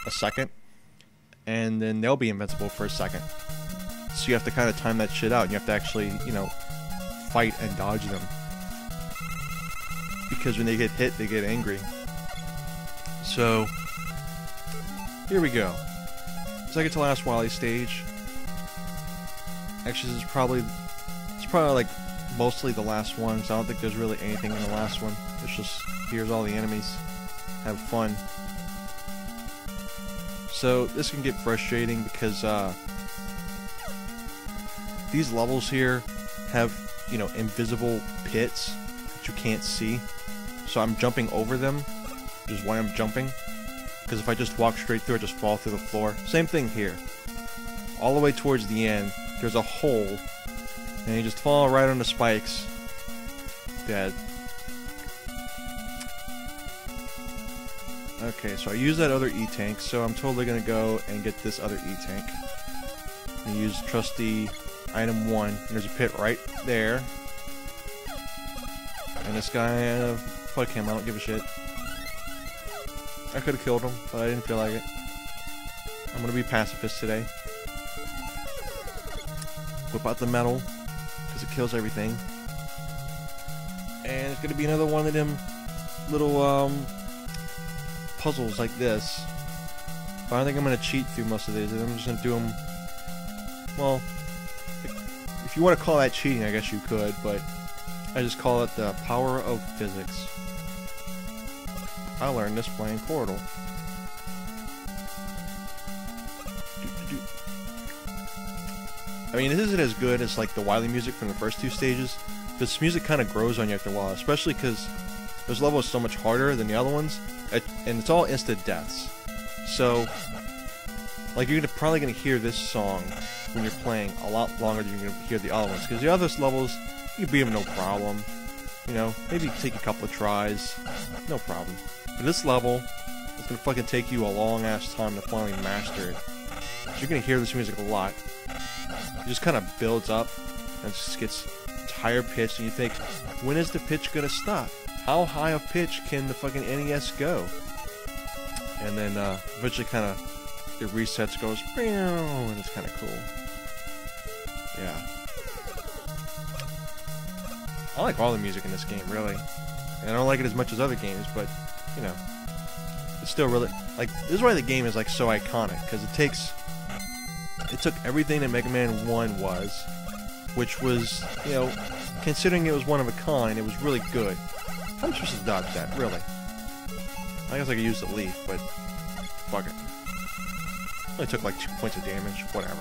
a second, and then they'll be invincible for a second. So you have to kind of time that shit out. You have to actually, you know, fight and dodge them. Because when they get hit, they get angry. So, here we go. Second to last Wily stage. Actually, it's probably like mostly the last one, because I don't think there's really anything in the last one. It's just, here's all the enemies. Have fun. So, this can get frustrating because, these levels here have, you know, invisible pits that you can't see. So I'm jumping over them, which is why I'm jumping. Because if I just walk straight through, I just fall through the floor. Same thing here. All the way towards the end, there's a hole, and you just fall right on the spikes. Dead. Okay, so I use that other E-Tank, so I'm totally gonna go and get this other E-Tank. And use trusty item 1. And there's a pit right there. And this guy, fuck him, I don't give a shit. I could have killed him, but I didn't feel like it. I'm gonna be pacifist today. Whip out the metal, because it kills everything. And it's gonna be another one of them little, puzzles like this. But I don't think I'm gonna cheat through most of these. I'm just gonna do them, well, if you want to call that cheating, I guess you could, but I just call it the power of physics. I learned this playing Portal. I mean, it isn't as good as like the Wily music from the first 2 stages. This music kind of grows on you after a while, especially because this level is so much harder than the other ones, and it's all instant deaths. So, like, you're probably gonna hear this song when you're playing a lot longer than you're gonna hear the other ones, because the other levels you can beat them no problem. You know, maybe take a couple of tries, no problem. But this level, it's gonna fucking take you a long ass time to finally master it. So you're gonna hear this music a lot. It just kind of builds up and just gets higher pitched, and you think, when is the pitch gonna stop? How high of pitch can the fucking NES go? And then eventually kind of it resets, goes, and it's kind of cool. Yeah. I like all the music in this game, really. And I don't like it as much as other games, but, you know, it's still really, like, this is why the game is, like, so iconic, because it took everything that Mega Man 1 was, which was, you know, considering it was one of a kind, it was really good. I'm supposed to dodge that, really. I guess I could use the leaf, but fuck it. Only took like 2 points of damage, whatever.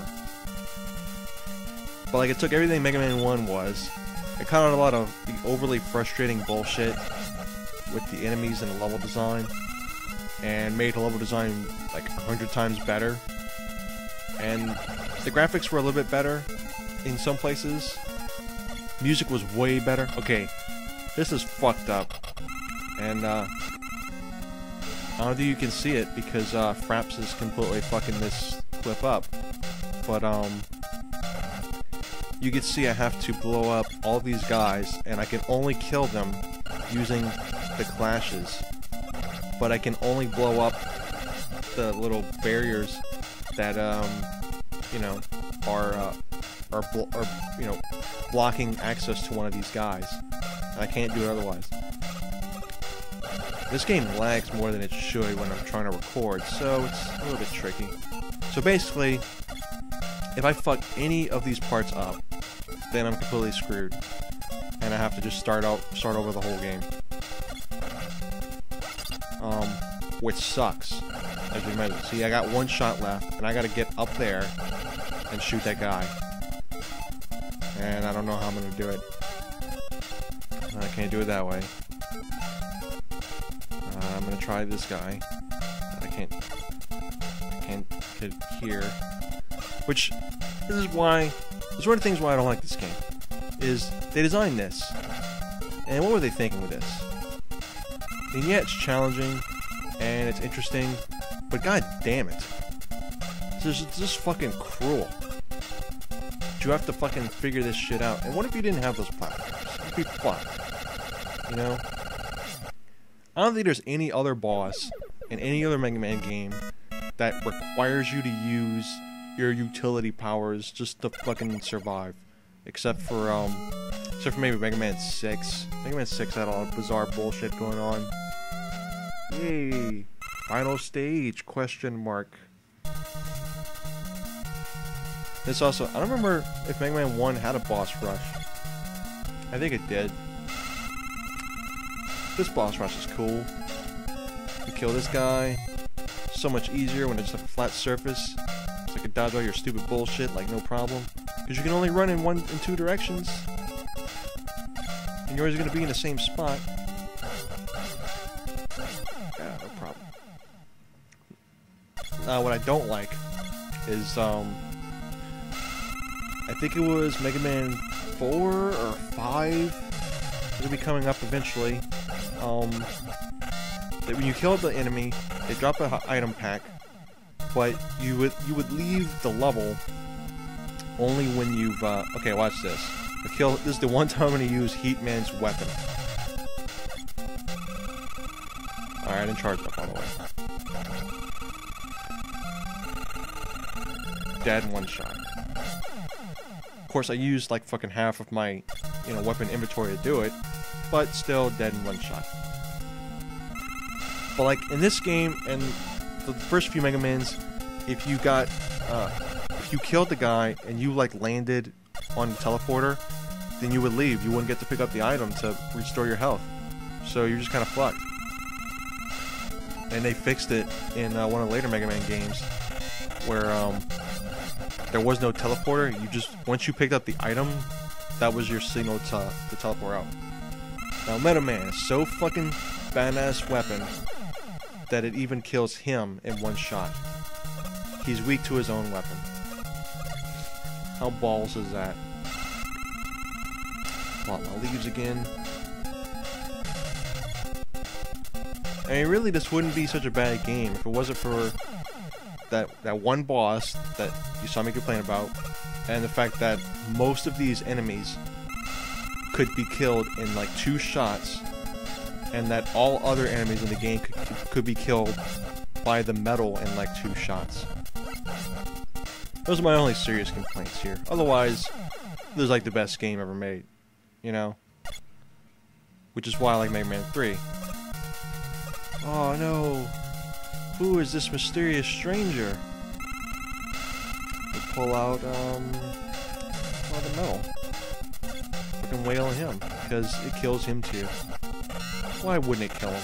But like, it took everything Mega Man 1 was, it cut out a lot of the overly frustrating bullshit with the enemies and the level design, and made the level design like 100 times better. And the graphics were a little bit better in some places. Music was way better. Okay, this is fucked up. And I don't think you can see it because Fraps is completely fucking this clip up. But you can see I have to blow up all these guys, and I can only kill them using the clashes. But I can only blow up the little barriers that you know, are you know, blocking access to one of these guys. And I can't do it otherwise. This game lags more than it should when I'm trying to record, so it's a little bit tricky. So basically, if I fuck any of these parts up, then I'm completely screwed, and I have to just start over the whole game. Which sucks, as you imagine. See, I got 1 shot left, and I gotta get up there and shoot that guy. And I don't know how I'm gonna do it. I can't do it that way. I'm gonna try this guy. I can't hit here. Which, this is one of the things why I don't like this game. Is, they designed this. And what were they thinking with this? And yeah, it's challenging, and it's interesting, but god damn it. It's just fucking cruel. You have to fucking figure this shit out. And what if you didn't have those platforms? You'd be fucked. You know? I don't think there's any other boss in any other Mega Man game that requires you to use your utility powers just to fucking survive. Except for maybe Mega Man 6. Mega Man 6 had all bizarre bullshit going on. Yay! Final stage, question mark. This also, I don't remember if Mega Man 1 had a boss rush. I think it did. This boss rush is cool. You kill this guy. So much easier when it's just a flat surface. So you can dodge all your stupid bullshit like no problem. Because you can only run in two directions. And you're always going to be in the same spot. Yeah, no problem. What I don't like is, I think it was Mega Man 4 or 5. It'll be coming up eventually. That when you kill the enemy, they drop an item pack, but you would leave the level only when you've okay, watch this. This is the one time I'm gonna use Heatman's weapon. Alright, I didn't charge up all the way. Dead in one shot. Of course, I used like fucking half of my, weapon inventory to do it, but still dead in one shot. But like in this game and the first few Mega Mans, if you killed the guy and you like landed on the teleporter, then you would leave. You wouldn't get to pick up the item to restore your health. So you're just kind of fucked. And they fixed it in one of the later Mega Man games, where there was no teleporter. Once you picked up the item, that was your signal to teleport out. Now Meta Man is so fucking badass weapon that it even kills him in one shot. He's weak to his own weapon. How balls is that? Plot my leaves again. I mean, really, this wouldn't be such a bad game if it wasn't for that one boss that you saw me complain about, and the fact that most of these enemies could be killed in like 2 shots, and that all other enemies in the game could be killed by the metal in like 2 shots. Those are my only serious complaints here. Otherwise, this is like the best game ever made, Which is why I like Mega Man 3. Oh no! Who is this mysterious stranger? We pull out, the metal. Fucking wail on him, because it kills him too. Why wouldn't it kill him?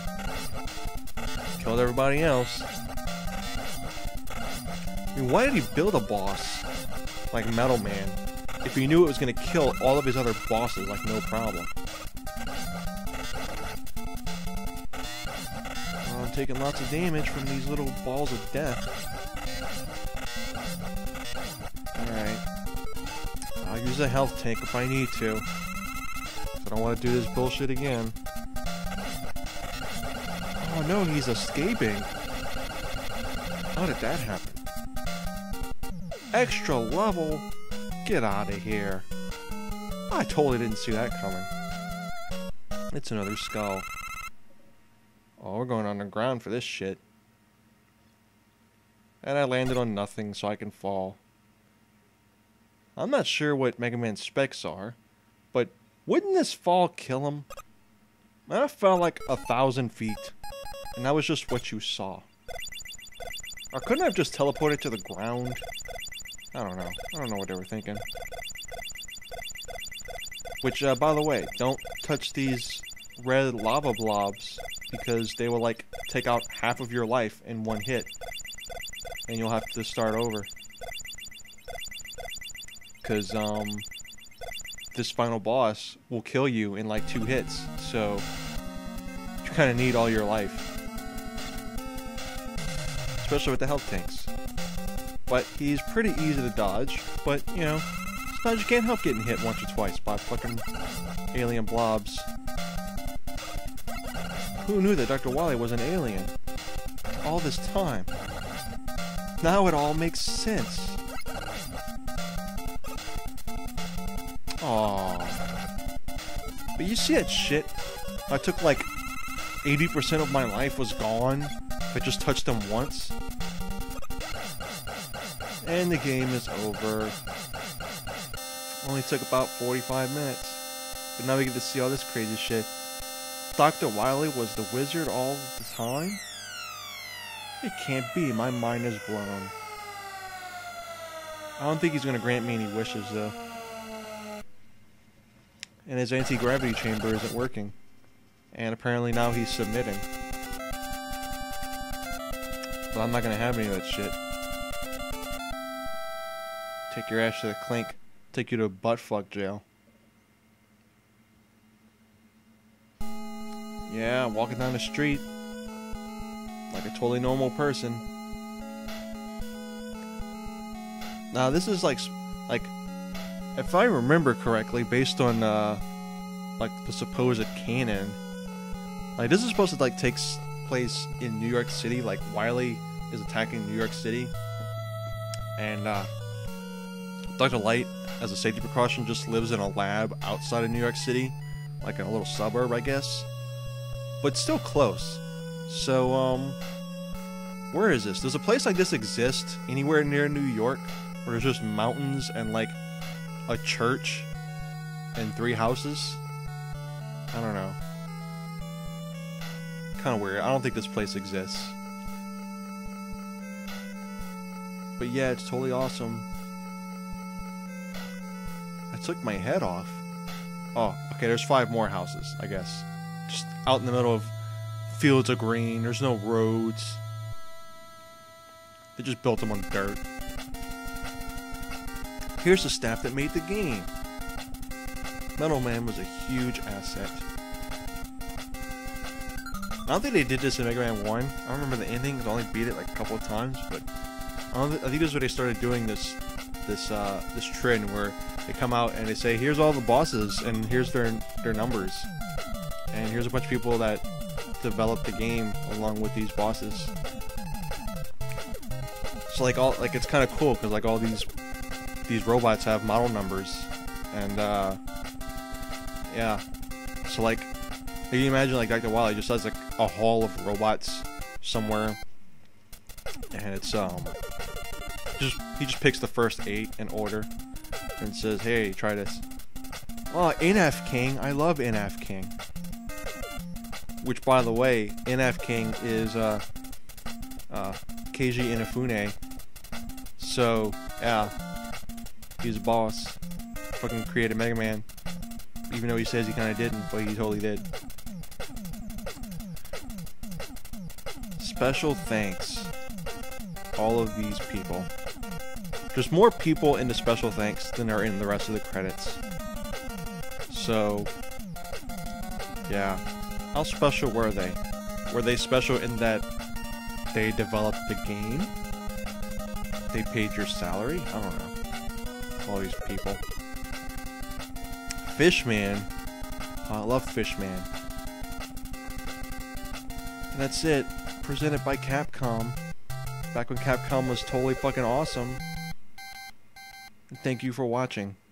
Killed everybody else. I mean, why did he build a boss like Metal Man if he knew it was going to kill all of his other bosses like no problem? I'm taking lots of damage from these little balls of death. Alright. I'll use a health tank if I need to. I don't want to do this bullshit again. Oh no, he's escaping. How did that happen? Extra level? Get out of here. I totally didn't see that coming. It's another skull. Oh, we're going underground for this shit. And I landed on nothing, so I can fall. I'm not sure what Mega Man's specs are, but wouldn't this fall kill him? I fell like 1,000 feet, and that was just what you saw. Or couldn't I have just teleported to the ground? I don't know. I don't know what they were thinking. Which, by the way, don't touch these red lava blobs, because they will, like, take out half of your life in one hit. And you'll have to start over. Because, this final boss will kill you in, like, 2 hits. So, you kind of need all your life. Especially with the health tanks. But he's pretty easy to dodge. But, sometimes you can't help getting hit once or twice by fucking alien blobs. Who knew that Dr. Wily was an alien? All this time. Now it all makes sense. Aww. But you see that shit? I took like 80% of my life was gone if I just touched them once. And the game is over. Only took about 45 minutes. But now we get to see all this crazy shit. Dr. Wily was the wizard all the time? It can't be. My mind is blown. I don't think he's gonna grant me any wishes, though. And his anti-gravity chamber isn't working. And apparently now he's submitting. But I'm not gonna have any of that shit. Take your ass to the clink. Take you to buttfuck jail. Yeah, walking down the street like a totally normal person. Now this is like if I remember correctly, based on like the supposed canon, like this is supposed to like take place in New York City. Like Wily is attacking New York City, and Dr. Light, as a safety precaution, just lives in a lab outside of New York City, like in a little suburb, I guess, but still close. So where is this? Does a place like this exist anywhere near New York, where there's just mountains and like a church and 3 houses? I don't know. Kind of weird. I don't think this place exists. But yeah, it's totally awesome. I took my head off. Oh, okay, there's 5 more houses, I guess. Just out in the middle of fields of green. There's no roads. They just built them on dirt. Here's the staff that made the game. Metal Man was a huge asset. I don't think they did this in Mega Man 1. I don't remember the ending, because I only beat it like a couple of times, but I think this is where they started doing this trend where they come out and they say, here's all the bosses and here's their numbers. And here's a bunch of people that developed the game along with these bosses. So like it's kind of cool because like all these robots have model numbers, and yeah. So like, can you imagine like Dr. Wily just has like a hall of robots somewhere, and it's he just picks the first 8 in order and says, hey, try this. Oh, NF King, I love NF King. Which, by the way, NF King is Keiji Inafune. So yeah, he's a boss. Fucking created Mega Man. Even though he says he kind of didn't, but he totally did. Special thanks. All of these people. There's more people in the special thanks than are in the rest of the credits. So, yeah. How special were they? Were they special in that they developed the game? They paid your salary? I don't know. All these people. Fishman. Oh, I love Fishman. And that's it. Presented by Capcom. Back when Capcom was totally fucking awesome. And thank you for watching.